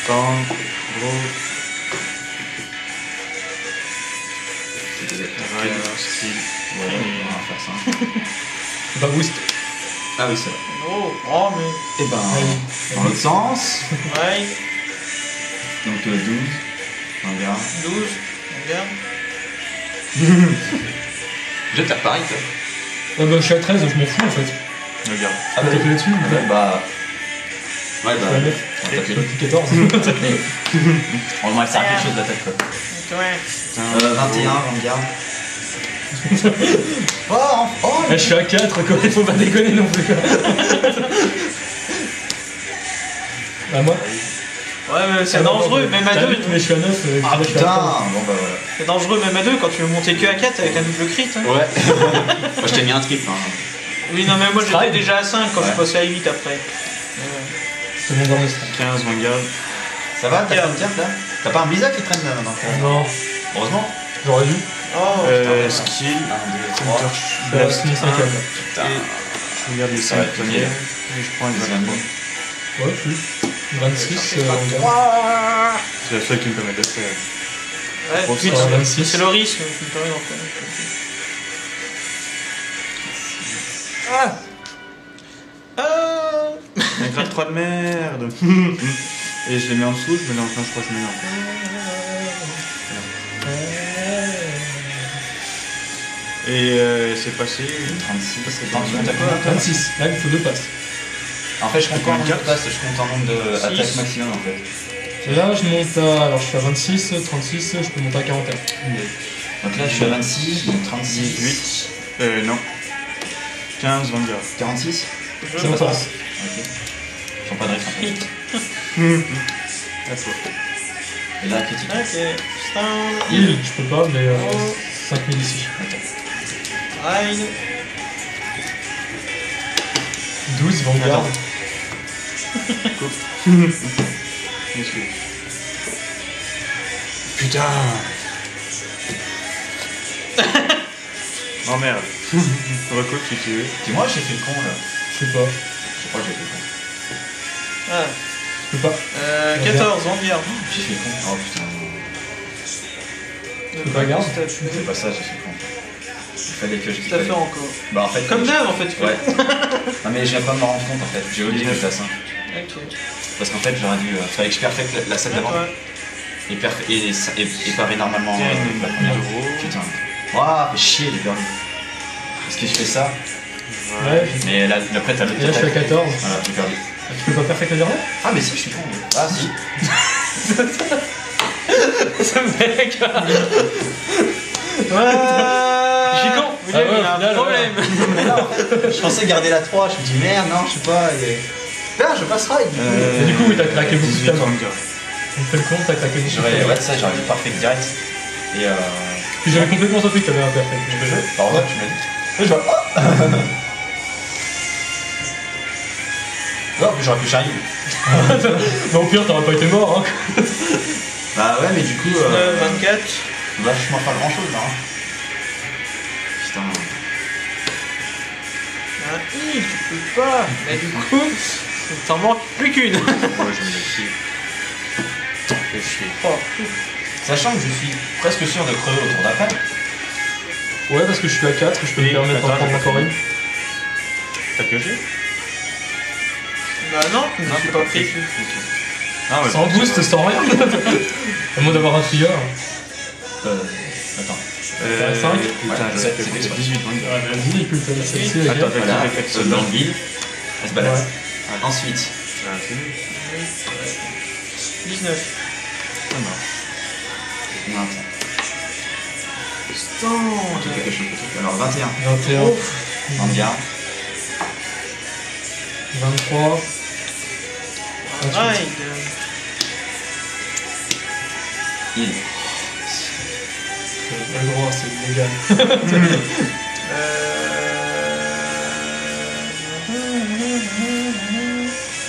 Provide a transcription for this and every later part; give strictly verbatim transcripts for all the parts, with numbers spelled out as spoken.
Stand, gros. Ride, skill. Ouais, on va faire ça. C'est pas boost. Ah oui, c'est vrai. Oh, oh mais. Et ben, dans l'autre sens. Ouais, Donc euh, douze. Regarde. douze, regarde. Je vais te faire pareil, toi. Ouais, bah, je suis à treize, je m'en fous en fait. Regarde. Ah Je vais taper là-dessus. Ouais, bah. Ouais, Je bah. vais la mettre. On va taper. Petit quatorze. On va faire quelque chose d'attaque, quoi. Ouais. Euh, vingt et un, regarde. Oh, oh. Ah, je suis à quatre, quoi. Il faut pas déconner non plus. Bah, moi. Ouais, mais c'est Ah, non, dangereux, non, même à t'as deux. vu, mais je suis à neuf. euh, Ah je suis à putain. trois. Bon bah voilà. C'est dangereux, même à deux, quand tu veux monter que à quatre avec un double crit. Hein. Ouais. Moi je t'ai mis un triple. Hein. Oui, non, mais moi j'étais Stride. déjà à cinq quand Ouais. je suis passé à huit après. C'est mon dernier strike. quinze, Vanguard. Ça va, t'as pas une carte là? T'as pas un blizzard qui traîne là dans le Non, Heureusement. j'aurais dû. Oh, Euh, putain. skill. un, deux, trois. Counter. Je suis à Blast. six cinquième. Putain. Je regarde les Ça va cinq être premiers. nickel. Et je prends une C'est un Vanguard. bon. Ouais, plus. vingt-six. euh, C'est la seule qui me permet de faire. Ouais, Profite. c'est- Ouais, vingt-six. c'est le risque qui me permet d'en faire. Ah Ah Un grade trois de merde. Et je les mets en dessous, je me les enclenche, je crois que je mets là. Et euh, c'est passé. trente-six. Attends, tu comptes à quoi toi? vingt-six. Là, il faut deux passes. En fait, je compte pas en nombre de vingt-quatre. passes, je compte en nombre d'attaques six. maximum en fait. Et là, je monte à. Alors, je suis à vingt-six, trente-six, je peux monter à quarante et un. Donc là, je suis à vingt-six, donc trente-six, dix-huit. Euh, non. quinze, Vanguard. quarante-six. Je Ça me passe. Ok. Ils font pas de ref en fait. D'accord. Et là, critique. Ok, stand, Heal, je peux pas, mais euh, Oh. cinq mille ici. ride. douze, Vanguard. Monsieur. Putain. Oh merde. Recoupe si tu veux. C'est moi, j'ai fait le con là. Je sais pas. Je crois que j'ai fait le con. Ah. Je peux pas. Euh, quatorze, Vanguard. J'ai fait le con. Oh putain. Je peux pas garder. Je fais pas ça, j'ai fait le con. Il fallait que je Tout à fait encore. Bah en fait. Comme je- d'hab en fait, tu fais. Ouais. Non mais je viens pas de me rendre compte en fait. J'ai oublié que j'étais à cinq. Ok. Parce qu'en fait j'aurais dû. Euh, fallait que je perfecte la, la scène d'avant. Ouais. Et, perf- et, et, et, et parer normalement euh, Tiens, la première. euros. Putain. Waouh, fait chier les permis. Parce que je fais ça. Ouais. Mais là, après t'as le Et là, je suis à quatorze. Voilà, j'ai perdu. Tu peux pas perfect la dernière? Ah mais si, je suis con. mais- Ah si. Ce mec. Ouais. Je suis con. Vous Ah voyez, ouais, il y a au final, un problème. Mais non, je pensais garder la trois. Je me dis merde, non, je sais pas. Et... Putain, je passe ride. Et du coup, oui, t'as craqué beaucoup de dix-huit, ta main. Vanguard. On fait le compte, t'as craqué beaucoup. J'aurais, ouais, ça, j'aurais dit perfect direct. Et euh. Puis j'avais complètement sauté que t'avais un perfect. Je peux jouer? Par contre, tu m'as dit. Oui, je vois. Non, mais j'aurais pu j'arrive. Mais au pire, t'aurais pas été mort, hein. Bah ouais, mais du coup. Euh, Euh, vingt-quatre. vachement pas grand chose là. Hein. Putain. Ah, hi, tu peux pas. Mais du coup, il t'en manque plus qu'une. Ouais, je me laisse chier. Fais chier. Oh. Sachant que je suis presque sûr de crever au tour d'après. Ouais, parce que je suis à quatre, je peux me Et permettre d'en attends, prendre j'ai encore pas une. T'as pioché? Bah non, je ne suis pas pris. Ah ouais. Sans boost, sans rien. À moins d'avoir un trieur. Euh. Attends. Euh, cinq. Putain, Ouais, j'aurais c'est- fait c'est exprès. dix-huit Vanguard. Ouais, vas-y, il peut le faire celle-ci. Attends, ok. avec Voilà. le réflexe Euh, dans le guide. Elle se balade. Ouais. Ah, ensuite. Ah, c'est nul. dix-neuf. Ça marche. Non, attends. Stand. J'ai quelque chose de Alors vingt et un. vingt et un. En garde. vingt-trois. Ride. Il. Le droit, c'est illégal. Euh...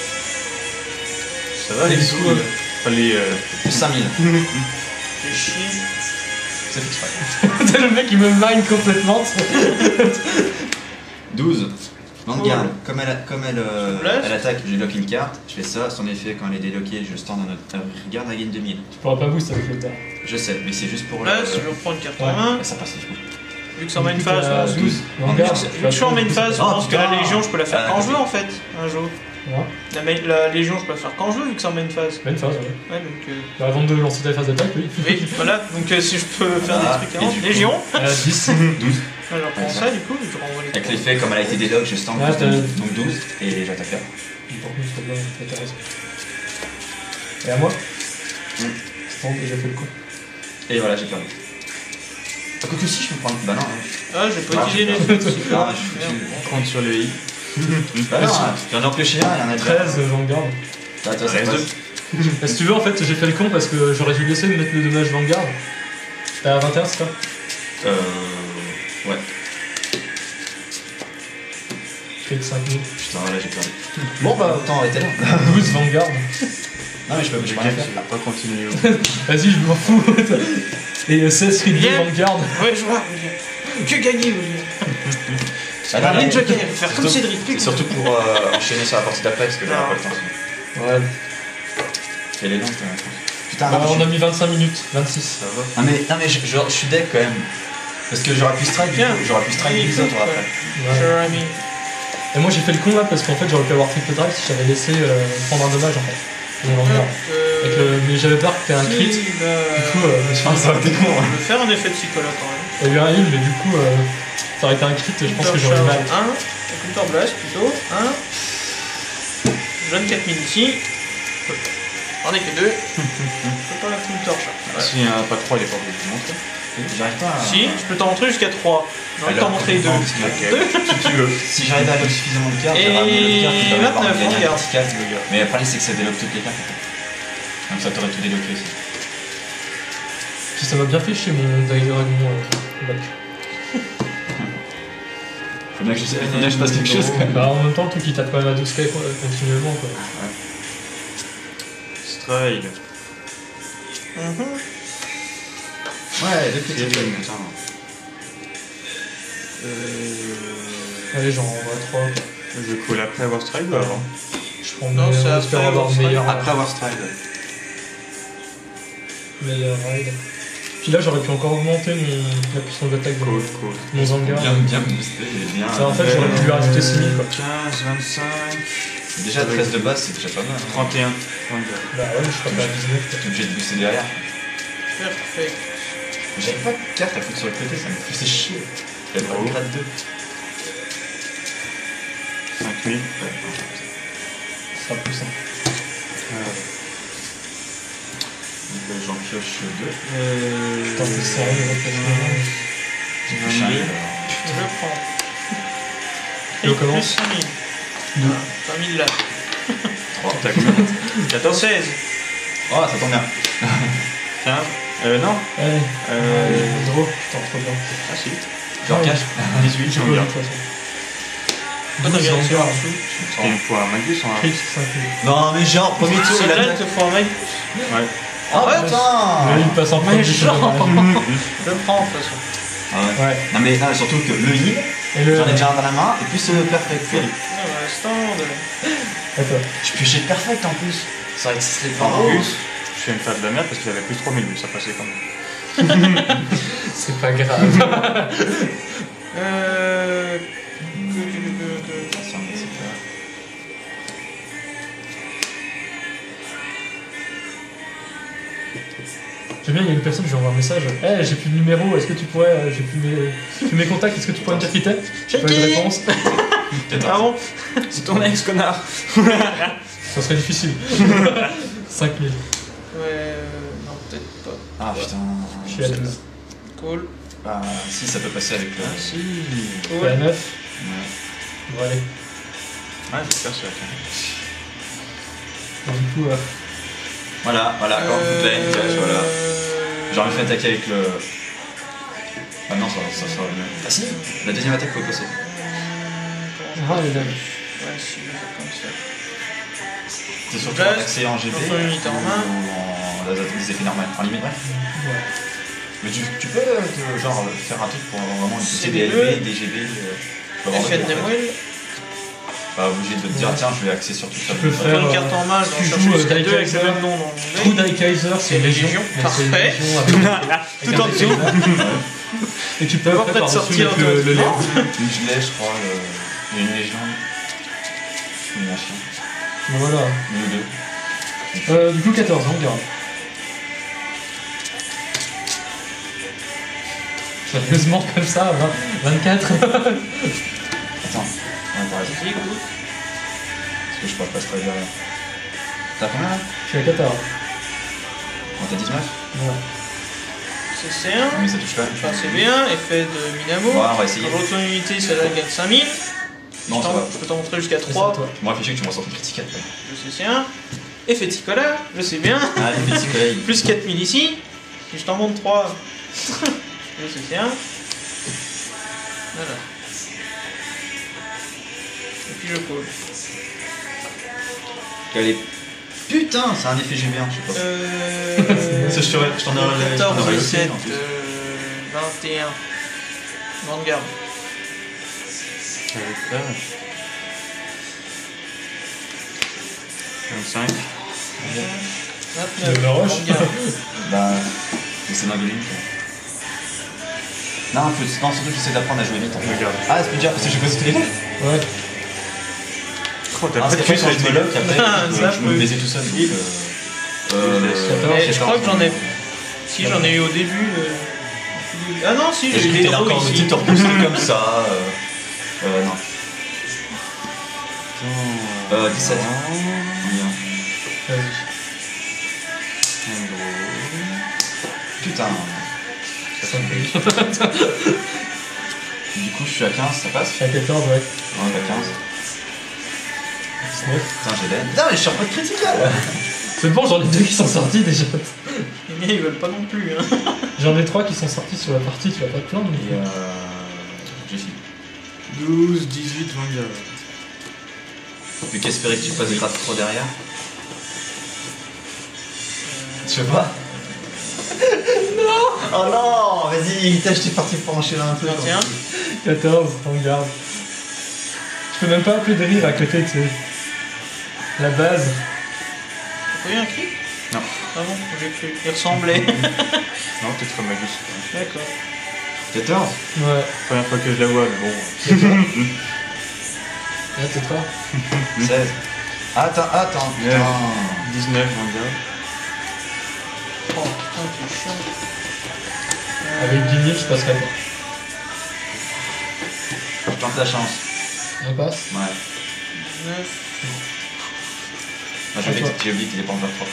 Ça va les sous? Fallait. euh, Plus cinq mille. Fais chier. C'est fait exprès. Le mec, il me mine complètement. douze. Vanguard, comme elle, comme elle, euh, Blast. elle attaque, je débloque une carte, je fais ça, son effet quand elle est débloquée, je stand en autre. Regarde, elle gagne deux mille. Tu pourras pas boost avec le terre. Je sais, mais c'est juste pour Là, le. si je reprends une carte en Ouais. main, Ah, ça passe, c'est fou. vu que c'est en main phase, je pense que- douze. Vanguard. vu que je suis en main phase, je Oh, pense que la putain. Légion, je peux la faire Ah, quand je veux ok. en fait, un jour. Voilà. La, main- la Légion, je peux la faire quand je veux, vu que c'est en main phase. Pas une phase, ouais. Ouais, donc. euh, Bah, avant de lancer ta phase d'attaque, oui. Oui, voilà, donc euh, si je peux faire Ah, des trucs et avant. du coup- Légion, Euh, dix. douze. ouais, je reprends ça du coup, et je renvoie les Avec trois. l'effet, comme elle a été délock, je stand Ah, plus t'as- douze, donc douze, et j'attaque là. Par contre, c'est bien, t'as raison. Et à moi Mm. Bon, j'ai fait le coup. Et voilà, j'ai perdu. Ah, quoique si, je peux prendre. Bah non, hein. Ah, j'ai pas Ah, utilisé j'ai les peur. trucs. Ah, je suis foutu. On compte sur le I. Bah non, hein. J'en ai empêché un, il y en a déjà. treize, Vanguard. Ah, toi, ça Reste passe. Bah, si tu veux, en fait, j'ai fait le con parce que j'aurais dû laisser mettre le dommage Vanguard. T'es à vingt et un, c'est ça Euh. Ouais. Crit cinq mille. Putain, là j'ai perdu. Bon bah, autant arrêter là. douze Vanguard. Non, mais je peux, je Je peux rien gagne, faire. tu vas pas continuer. Vas-y, je m'en fous. Et euh, seize Crit Bien. Vanguard. Ouais, je vois, William. Que gagner, William. Ah, non, Les mais- Joker, faire comme surtout- Cédric. C'est surtout pour euh, enchaîner sur la partie d'après parce que j'aurai Non. pas le temps. sinon. Ouais. Elle est longue quand même. je pense. Putain, Ah, non, on je- a mis vingt-cinq minutes, vingt-six. Ça va. Ah, mais, non, mais je, je, je suis deck quand même. Parce que j'aurais pu strike, du Tiens. coup, j'aurais pu strike Oui, les autres écoute, après. Ouais. Sure, I mean. Et moi j'ai fait le con là parce qu'en fait j'aurais pu avoir triple drive si j'avais laissé euh, prendre un dommage en fait. Mon Vanguard. Euh, Avec le... Mais j'avais peur que t'aies un crit. si, Du bah, coup, euh, je me suis Ah, dit, ça aurait été con, Je hein. vais faire un effet de psychologue quand même. il y a eu un heal, mais du coup, euh, ça aurait été un crit, je pense que j'aurais eu mal. un, Counter Blast plutôt, un. Je donne quatre mille ici. J'en ai que deux. Je peux pas la Counter Shot. Ouais. S'il n'y en a pas trois, il est pas obligé de montrer. J'arrive pas à. Si, je peux t'en montrer jusqu'à trois. J'en ai Alors, t'en montrer deux. ok. Deux. Si tu veux. Si j'arrive à avoir suffisamment de cartes, Et j'aurais ramené l'autre carte qui permet de vingt-neuf, gagner un regarde. petit quatre. Mais le problème, c'est que ça débloque toutes les cartes. en fait. Donc ça t'aurait tout débloqué aussi. Puis ça m'a bien fait chier mon Dragon euh, bac. Faut bien que je, faut bien que je fasse quelque chose quand même. Bah en même temps, le truc il tape quand même à douze K quoi, continuellement quoi. Stride. Mhm. Ouais, deux petits C'est trucs. bien, putain. Euh, Allez, j'en renvoie trois. quoi. Je coule après avoir stride ou avant? Je prends Non, mes- c'est j'espère après avoir avoir meilleur, Après avoir stride. meilleur ride. Puis là, j'aurais pu encore augmenter mon, la puissance d'attaque de Cool, mon, cool. mon Zangar. Bien, bien boosté, bien. Ça, en fait, j'aurais pu lui rajouter six mille quoi. quinze, vingt-cinq, Déjà treize de base, c'est déjà pas mal. hein. trente et un. Bah ouais, je serais pas à dix-neuf quoi. T'es obligé de booster derrière. Parfait. J'avais pas de carte à foutre sur le côté, ça me faisait chier. J'avais pas de grade deux. cinq mille. Ce sera plus simple. Donc là, j'en pioche deux. Putain, c'est sérieux, on va faire une- J'ai pioché un. vingt-deux. alors. Je le prends. Et on plus commence. cinq mille. Deux. cinq mille là. trois. T'as combien? quatorze, seize. Oh, ça tombe bien. quinze. Euh, non. Allez, Euh. draw, putain, trop bien. Ah, si. Je recache. dix-huit, je Je peux, de regarde. toute façon. Toi, t'as douze regardé ça en Zangar. dessous. Il me faut un Magus en Crit cinq mille. Non, mais genre, premier tour, il Celle-là, a. il te faut un mec. Ouais. Oh ouais. putain! Mais il passe en Mais premier. genre. c'est dommage. Je le prends de toute façon. Ah ouais. Ouais. Non, mais, non, mais surtout que le heal, Et le. j'en ai déjà un dans la main, et puis ce perfect. Non, mais stand. Attends. Je piochais perfect en plus. Ça aurait serait pas En beau. plus, je fais une phase de la merde parce qu'il avait plus trois mille, mais ça passait quand même. C'est pas grave. Euh. Attention, mais c'est pas- J'aime bien, il y a une personne, je lui envoie un message. Eh, j'ai plus de numéro, est-ce que tu pourrais. euh, J'ai plus mes, j'ai plus mes contacts, est-ce que tu pourrais me dire qui t'es J'ai pas eu de réponse. Ah bon? C'est ton ex, connard. Ça serait difficile. cinq mille. Ouais, euh, non, peut-être pas. Ah putain. Je suis à deux. Cool. Ah, si, ça peut passer avec le. Ah, si. Je suis à Cool. neuf. Ouais. Bon, allez. Ouais, j'espère que ça va faire. Du coup, euh, Voilà, voilà, encore Euh, une vache, voilà. J'aurais fait attaquer avec le. Ah non, ça, ça sera mieux. Ah si, la deuxième attaque faut passer. ah, les dames. Ouais, si, je vais faire comme ça. C'est surtout Blast, un accès en G P on peut unité en main. ou en les effets normaux, en limite, ouais. Ouais. Mais tu, tu peux euh, te- genre faire un truc pour vraiment utiliser C'est des deux. L B, des G B. Euh, tu peux avoir Effet de deux, en fait. Nemwell. Pas obligé de te dire, tiens, je vais axer sur tout ça. Tu peux Faire faire une euh, carte en main, si j'en tu cherche joues, jusqu'à euh, deux avec le Kaiser, même nom dans mon True deck. Die Kaiser, c'est Et une les légion. légions, mais parfait. c'est une légion avec- Tout avec en un dessous. Et tu peux On va après peut-être par-dessus sortir mettre le, le automatiquement. Léon. Une gelée, je crois. euh, Il y a une légende. Une nation. Bon, voilà. Une ou deux. Euh, du coup, quatorze, on garde. Sérieusement, comme ça, vingt, vingt-quatre. Attends. Ouais, t'as raison. Vas-y, go. Parce que je pourrais pas se traduire là. T'as combien là? Je suis à quatorze. Bon, t'as dix-neuf? Ouais. C'est C un. Mais ça touche quand même. Enfin, c'est bien. Effet de Minamo. Ouais, on va essayer. Quand l'autre unité, celle-là gagne cinq mille. Non, Je ça t'en- va. Je peux t'en montrer jusqu'à Et c'est trois. toi. Moi, réfléchis que tu me ressors une critique après. Je sais c'est un. Effet Ticola, je sais bien. Ah, les petits collègues. Plus quatre mille ici. Et je t'en montre trois. Je sais c'est un. Voilà. Et puis je pose. Allez. Putain, c'est un effet G B un, je sais pas. Euh. Ça, je t'aurais- je t'en aurais- je t'en quatorze, aurais aussi, dix-sept, en plus. euh, vingt et un. Grande garde. vingt-cinq. vingt-neuf. Le rush. Grande garde. Bah. C'est ma gaming quoi. Non, faut, non, surtout j'essaie d'apprendre à jouer vite en fait. Regarde. Ah, c'est plus dur parce que je pose tous les deux. Ouais. Oh, t'as Ah, pas c'est de que plus quand je me lock après, Ah, je, ça, je je me peux. baisais tout seul. Donc, Il- euh, euh, Mais je quatorze, crois que j'en ai. mais- Si, j'en ai eu au début. euh, Ah non, si, Et j'ai j'ai eu cru des que t'allais gros encore me ici. dire te repousser comme ça. Euh, euh non. Euh, dix-sept. Bien. Vas-y. Putain. Ça me fait. Du coup, je suis à quinze, ça passe? Je suis à quatorze, ouais. Ouais, bah quinze. dix-neuf. Putain, j'ai l'aide. Putain, mais je suis en mode critical. C'est bon, j'en ai deux qui sont sortis déjà. Les miens, ils veulent pas non plus. Hein. J'en ai trois qui sont sortis sur la partie, tu vas pas te plaindre. Et euh. J'ai fini. douze, dix-huit, vingt-deux. Faut plus qu'espérer que tu fasses des grades trop derrière. Je sais pas. Non. Oh non, vas-y, t'as j'étais parti pour enchaîner un peu. vingt et un. quatorze, on garde. Je peux même pas appeler de rire à côté, tu sais. La base. T'as eu un cri? Non. Ah bon, j'ai cru. Il ressemblait. Non, peut-être comme Magus. D'accord. quatorze. Ouais. Première fois que je la vois, mais bon. Là, c'est toi. seize. Attends, attends, neuf. putain. dix-neuf, vingt-deux. Oh putain, c'est chiant. Euh, Avec Guigny, je passerai pas. Je tente la chance. On passe. Ouais. dix-neuf. Moi, j'ai oublié que- j'ai oublié qu'il est pas encore propre.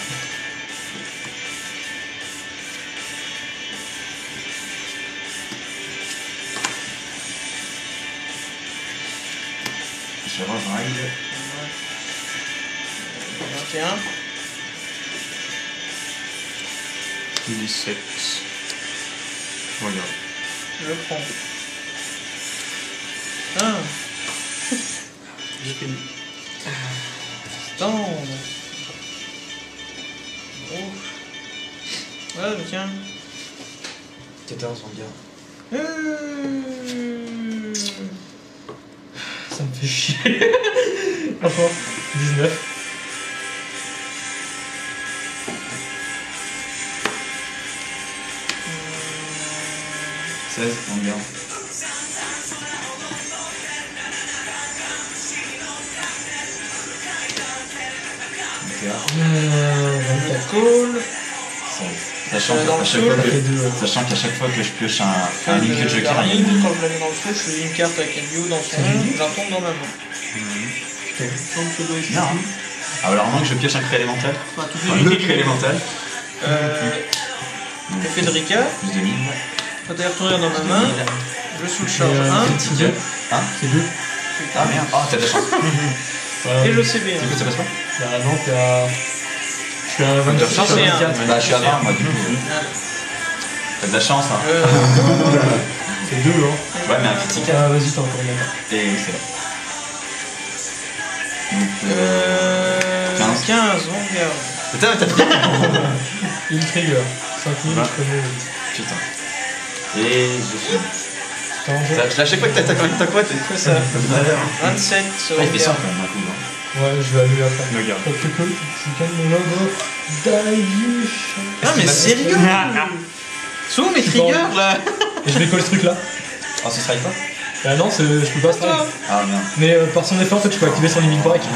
Je rejoins. vingt et un. dix-sept. Regarde. Je le prends. Ah. J'ai fini. Putain. Oh. Ouais, mais tiens. quatorze, on dirait. Euh... Ça me fait chier. Franchement, dix-neuf. seize, on dirait. Euh, vingt-quatre. Call. Sachant Euh, dans qu'à le chaque, soul. fois Ça fait que- deux, ouais. sachant qu'à chaque fois que je pioche un, un Feuille liquide de joker, il y a Garmin, une. quand je la mets dans le feu, je fais une carte avec un duo dans son nom, je la tombe dans ma main. Bien, hein. Ah, alors, à moins que je pioche un cri élémental. Enfin, toutes Un les autre unités cri élémental. Euh, effet de Rika, Plus de mille. quand elle retourne dans ma main, je sous le charge Et, euh, un, c'est deux. Hein C'est deux. Ah merde. Ah, t'as de la chance. Ouais. et je sais bien. Du coup, ça passe pas? Bah non, t'es à... Je suis à T'as de vingt-quatre. la chance, c'est hein. un. Bah, je suis à vingt, moi, du coup. Ah, T'as de la chance, hein. euh, C'est deux, hein. Ouais, mais un critical. Ah, vas-y, t'as encore une attaque. Et oui, c'est là. Donc, euh... euh, quinze. quinze, on regarde. Putain, t'as pris. Il trigger. cinq mille, Bah. je connais. Putain. Et je suis. Attends, je- À chaque fois que t'attaques en ta quoi, t'es C'est ça. vingt-sept, Ouais, il fait ça sauvegarde. quand même un coup. Hein. Ouais, je vais annuler après. Me garde. Parce que tu gagnes mon logo. Daïch. Non mais sérieux Sous mes triggers là. Et je vais coller ce truc là. Oh, ce strike pas Bah non, c'est- je peux pas strike. Ah merde. Mais euh, par son effet, en fait, tu peux activer son limit break.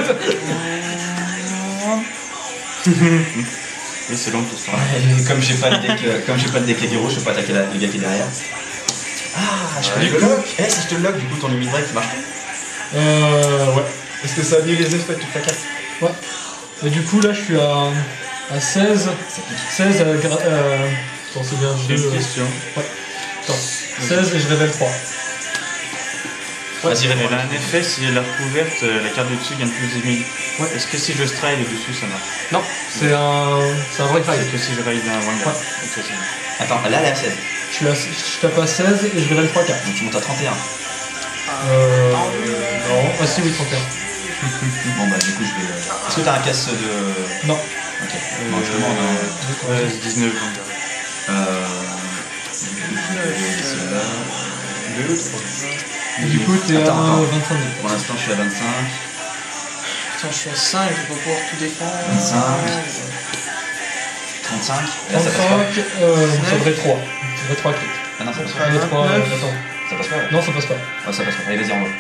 Et c'est long tout ça. Ouais, comme j'ai pas de deck, euh, comme j'ai pas de deck aggro, je peux pas attaquer la- le gars qui est derrière. Ah, je peux Ouais. le lock. Eh, si je te le lock, du coup ton limit break marche plus. Euh, ouais. Est-ce que ça annule les effets de toute la carte? Ouais. Et du coup, là, je suis à, à seize. seize, euh, gra- euh, attends, c'est bien, J'ai deux, une euh, question. attends. seize et je révèle trois. Vas-y, réponds. Elle a un effet si elle est recouverte, euh, la carte du dessus gagne plus de mille. Ouais. Est-ce que si je stride dessus ça marche? Non, c'est un, c'est un vrai C'est raid. que si je raid un Vanguard. Ouais. Ok, c'est bon. Attends, là elle est à seize. Je, suis à, je tape à seize et je révèle trois cartes. Donc tu montes à trente et un. Euh. Non, ah si, oui, trente et un. Bon bah du coup je vais. euh, Est-ce que t'as un casse de. Non. Ok. Bon, je demande. Hein. Ouais, dix-neuf Vanguard. Euh. c'est là. deux ou trois? Et du coup, t'es à Attends, attends. vingt-cinq. Pour l'instant je suis à vingt-cinq. Putain, je suis à cinq, je vais pas pouvoir tout défendre. vingt-cinq. trente-cinq. Là ça passe pas. trente-cinq, euh, ça devrait trois. Ça devrait trois clics. Ah non ça passe Ah, pas. Ça devrait trois, euh, vingt-neuf. attends. Ça passe pas. Ouais, Non, ça passe pas. ouais ça passe pas. Allez vas-y en haut.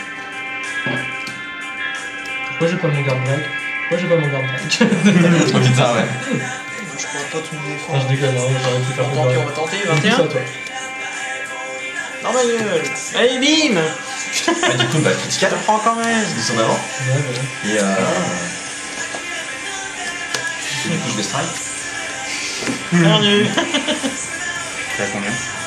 Pourquoi j'ai pas mon guard break? Pourquoi j'ai pas mon guard break? Oh putain ouais. Je pourrais pas tout me Ah, défendre. je déconne, hein, j'aurais pu faire Bon, plus tant pis, on de va tenter. Donc, vingt et tout ça, un. toi. Dans ma gueule. Allez, bim. Ah, du coup bah critical. Je te prends quand même. Je descends d'avant. Ouais, ouais. Et euh. Et du coup je vais strike. Perdu. T'es à combien?